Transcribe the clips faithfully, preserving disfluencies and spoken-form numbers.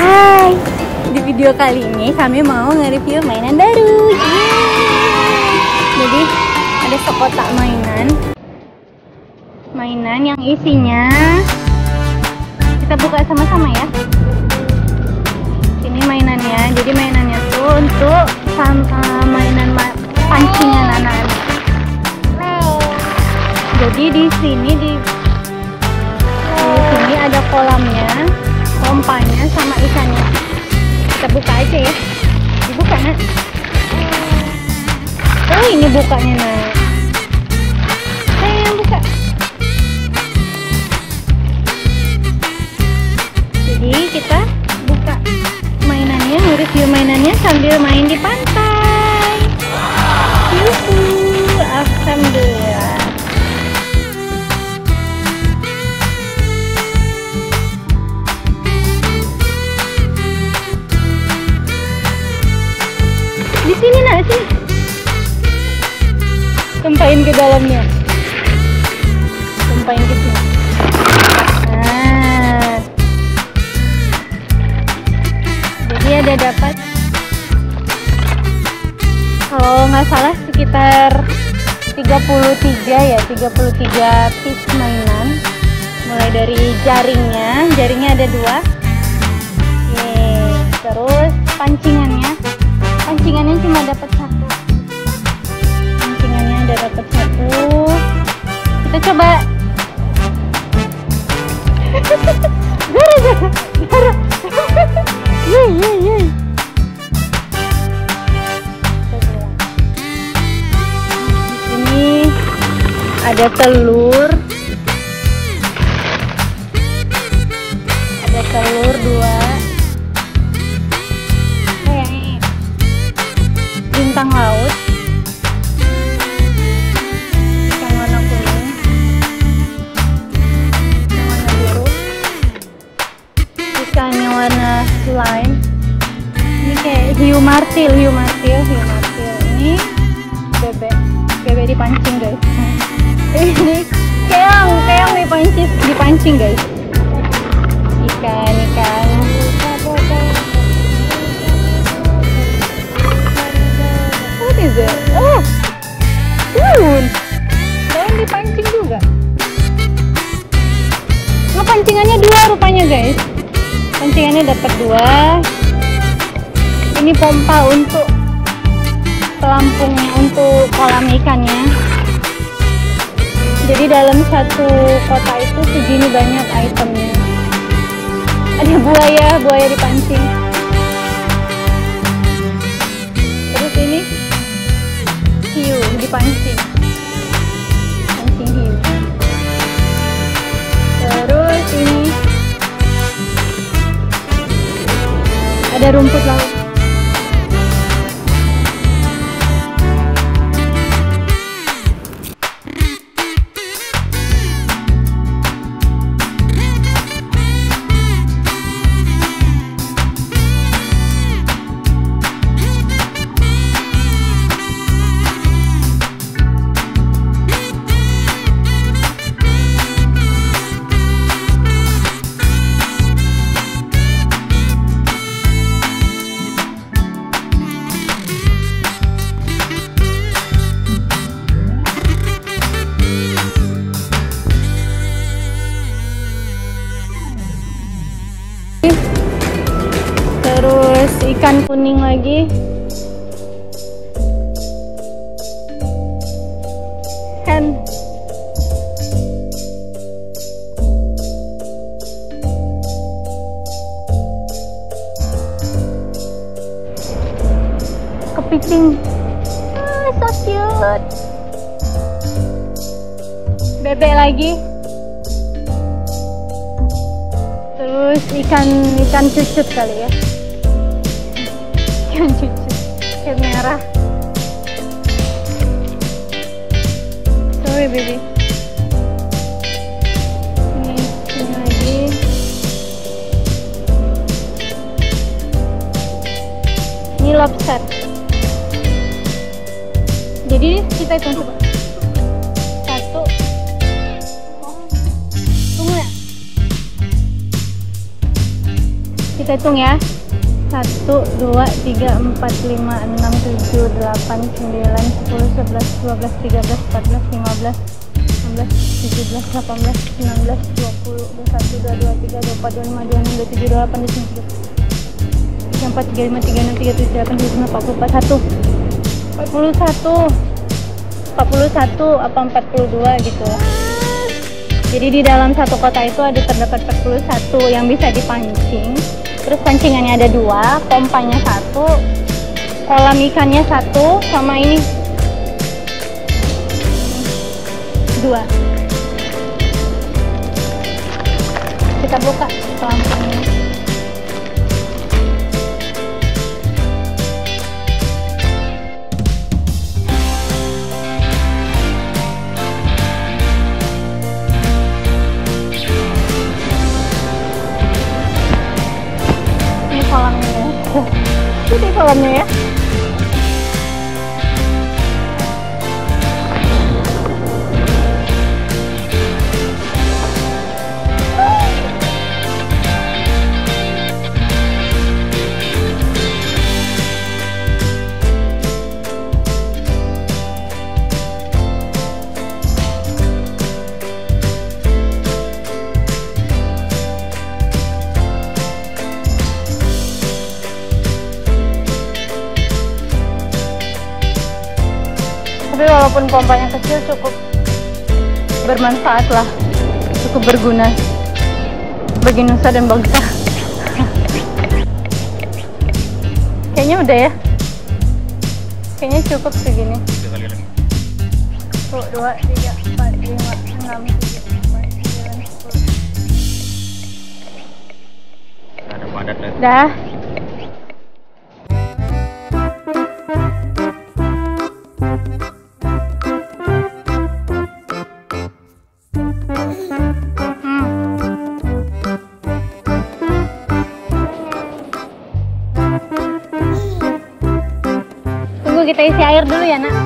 Hai, di video kali ini kami mau nge-review mainan baru. Yeay. Jadi ada sekotak mainan, mainan yang isinya kita buka sama-sama ya. Ini mainannya, jadi mainannya tuh untuk sama mainan ma pancingan anak-anak. Jadi di sini di di sini ada kolamnya, pompanya sama ikannya. Kita buka aja ya. Dibuka nak. Oh ini bukanya nak. Saya yang buka. Jadi kita buka mainannya, nge-review mainannya sambil main di pantai. Yuhu, alhamdulillah. Di sini nak, sini. Tempain ke dalamnya. Tempain ke sini. Nah. Jadi ada dapat, kalau nggak salah sekitar tiga puluh tiga ya, tiga puluh tiga piece mainan. Mulai dari jaringnya, jaringnya ada dua. Nih, terus pancingannya. Pancingannya cuma dapat satu. Pancingannya udah dapat satu. Kita coba. Gara, gara, gara. Yeay, yeay, yeay. Di sini ada telur. Ada telur dua. Bintang laut, ikan warna kuning, ikan warna biru, ikan yang warna slime. Ini kayak hiu martil, hiu martil, hiu martil. Ini bebek, bebek dipancing guys. Ini keong, keong dipancing, dipancing guys. Ikan, ikan. Oh, daun, daun dipancing juga. Nah, pancingannya dua rupanya guys. Pancingannya dapat dua. Ini pompa untuk pelampungnya, untuk kolam ikannya. Jadi dalam satu kotak itu segini banyak itemnya. Ada buaya, buaya dipancing. Terus ini hiu dipancing, pancing hiu. Terus ini ada rumput laut. Terus ikan kuning lagi. Hen. Kepiting. Ah, so cute. Bebek lagi. Terus ikan ikan cucut kali ya. Ikan cucut, ikan merah. Sorry baby. Ini, ini lagi. Ini lobster. Jadi kita hitung coba. Satu. Oh. Tunggu ya. Kita hitung ya. satu, dua, tiga, empat, lima, enam, tujuh, delapan, sembilan, sepuluh, sebelas, dua belas, tiga belas, empat belas, lima belas, enam belas, tujuh belas, delapan belas, sembilan belas, dua puluh, dua puluh satu, dua puluh dua, dua puluh tiga, dua puluh empat, dua puluh lima, dua puluh enam, dua puluh tujuh, dua puluh delapan, dua puluh sembilan, tiga puluh empat, tiga puluh lima, tiga puluh enam, tiga puluh tujuh, delapan puluh sembilan, empat puluh, empat puluh satu, empat puluh satu, empat puluh satu apa empat puluh dua gitu. Jadi di dalam satu kotak itu ada terdapat empat puluh satu yang bisa dipancing. Terus pancingannya ada dua, pompanya satu, kolam ikannya satu, sama ini dua. Kita buka pelampungnya. Kolamnya, ini kolamnya ya. Tapi walaupun pompanya kecil cukup bermanfaat lah, cukup berguna bagi nusa dan bangsa. Kayaknya udah ya, kayaknya cukup segini. Satu, dua, tiga, empat, lima, enam, tujuh, delapan, sembilan, sepuluh. Ada padat ya. Dah. Tunggu kita isi air dulu ya nak.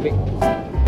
Tapi